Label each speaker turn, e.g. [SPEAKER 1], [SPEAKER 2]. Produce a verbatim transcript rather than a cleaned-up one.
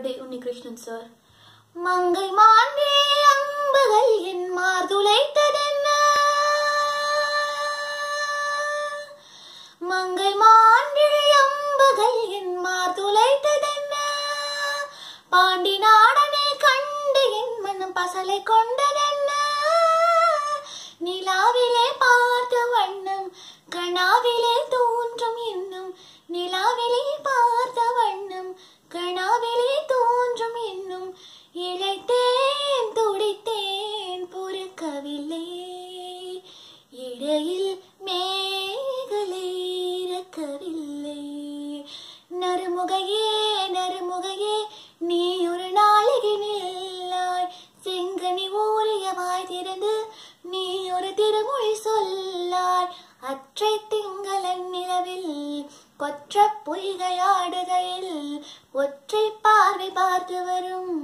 [SPEAKER 1] Bday Unnikrishnan Sir. Mangai maange ambugal en maardulaithadenna Mangai maange ambugal en maardulaithadenna Paandi naadane kandu en manam pasalai kondadenna Nilavile paartha vannam kanavile thontrum innum Nilavile paartha vannam kanavile thontrum innum இழைத்தேன் துடித்தேன் பொறுக்கவில்லை இடையில் மேகலை இறக்கவில்லை நறுமுகையே நறுமுகையே நீ ஒரு நாளிகை நில்லாய் செங்கனி ஊறியவாய் திறந்து நீ ஒரு திருமொழி சொல்லாய் அற்றை திங்களன் நிலவில் கொற்ற பொய்கையாடுகையில் ஒற்றை பார்வை பார்த்து வரும்